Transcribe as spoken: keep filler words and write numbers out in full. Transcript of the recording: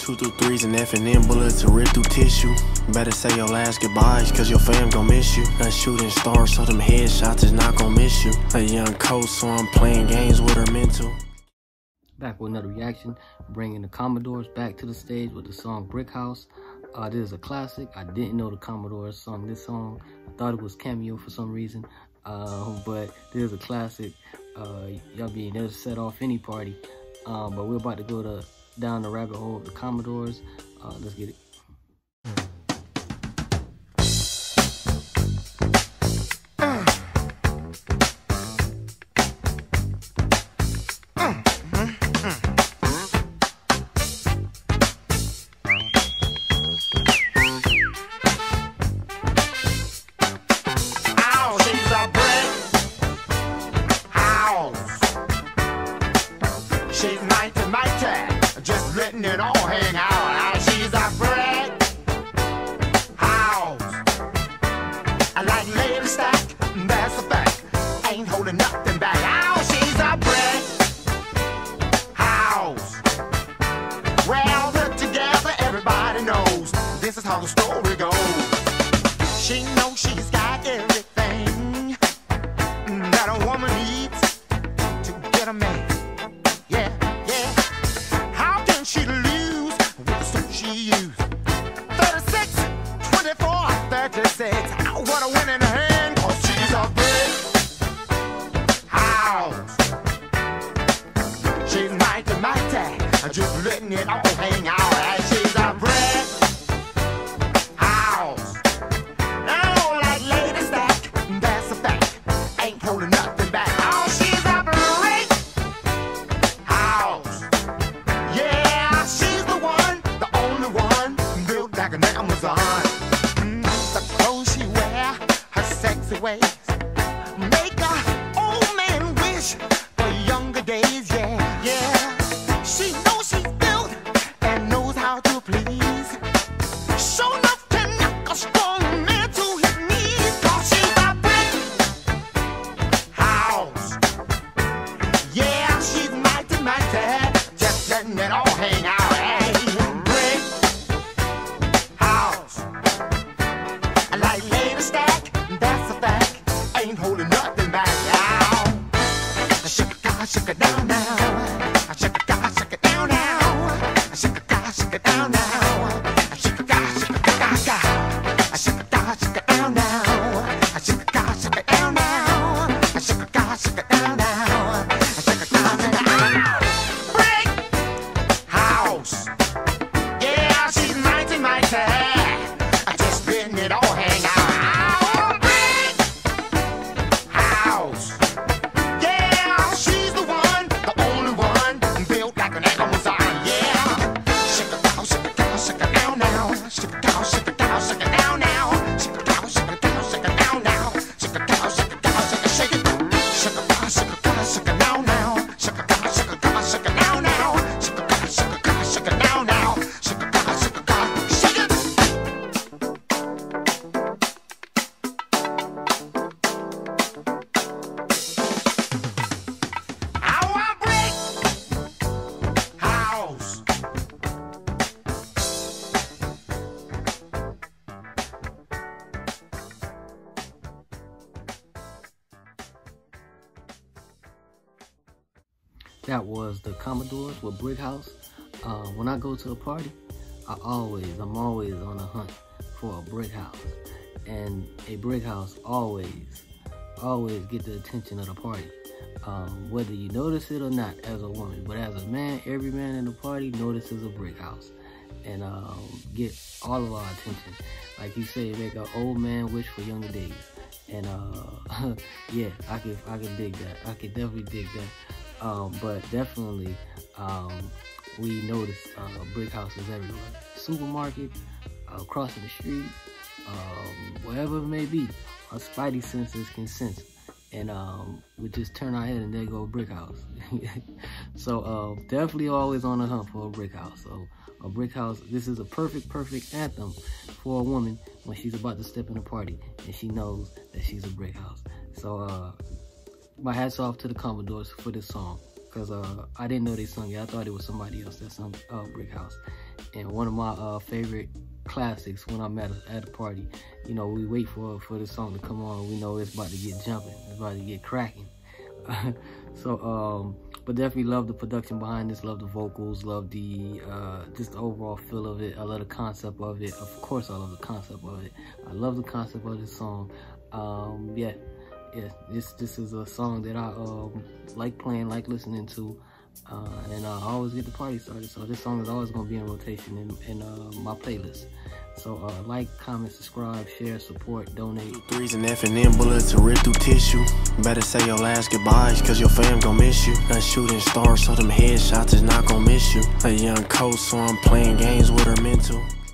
Two through threes and F and M bullets to rip through tissue. Better say your last goodbyes, cause your fam gon' miss you. A shooting star, so them headshots is not gon' miss you. A young coach, so I'm playing games with her mental. Back with another reaction, bringing the Commodores back to the stage with the song Brick House. Uh, this is a classic. I didn't know the Commodores sung this song. I thought it was Cameo for some reason. Uh, but this is a classic. Uh, y'all being able to set off any party. Um, but we're about to go to down the rabbit hole of the Commodores. Uh, let's get it. She's mighty, mighty, just letting it all hang out. She's a brick house. I like Lady Stack, that's a fact. Ain't holding nothing back. Oh, she's a brick house. Well put together, everybody knows this is how the story goes. She knows she's got everything that a woman needs to get a man. She lose with the suit she used. thirty-six, twenty-four, thirty-six. Oh, what a winning hand, cause she's a brick house. She's mighty, mighty, just letting it all hang out. And she's a brick house. Oh, like Lady Stack, that's a fact. Ain't holding nothing back. Oh, she's a brick house. Yeah. She's the one, the only one, built like an Amazon. Mm, the clothes she wear, her sexy ways, make a old man wish for younger days. Yeah, yeah. She knows she's built and knows how to please. Show enough to knock a strong man to his knees. Cause she's a brick house. Yeah, she's mighty, mighty, just letting it all hang out. Shake it down now. I shake it down, shake it down now. I shake it down, shake it down now. I shake it down, shake it down now. I shake it down, shake it down now. I shake it down, shake it down now. I shake it down, shake it down now. I shake it down, shake it down. Brick house. Yeah, she's mighty, mighty. I just letting it all hang out. Brick house. That was the Commodores with Brick House. Uh, when I go to a party, I always, I'm always on a hunt for a brick house. And a brick house always, always get the attention of the party. Um, whether you notice it or not as a woman. But as a man, every man in the party notices a brick house. And um, get all of our attention. Like you say, make an old man wish for younger days. And uh, yeah, I could, I could dig that. I could definitely dig that. Um, but definitely, um, we notice uh, brick houses everywhere. Supermarket, uh, crossing the street, um, wherever it may be. Our spidey senses can sense. And um, we just turn our head and there go a brick house. So uh, definitely always on the hunt for a brick house. So a brick house, this is a perfect, perfect anthem for a woman when she's about to step in a party and she knows that she's a brick house. So uh, my hats off to the Commodores for this song, because uh, I didn't know they sung it. I thought it was somebody else that sung uh, Brick House. and one of my uh, favorite classics when I'm at a, at a party. You know, we wait for for the song to come on. We know it's about to get jumping. It's about to get cracking. So, um, but definitely love the production behind this. Love the vocals. Love the uh, just the overall feel of it. I love the concept of it. Of course, I love the concept of it. I love the concept of this song. Um, yeah, yeah. This this is a song that I um, like playing, like listening to. Uh, and uh, I always get the party started, so this song is always going to be in rotation in, in uh, my playlist. So uh, like, comment, subscribe, share, support, donate. Two threes and F and M bullets to rip through tissue. Better say your last goodbyes, cause your fam gon' miss you. A shooting star, so them headshots is not gon' miss you. A young coach, so I'm playing games with her mental.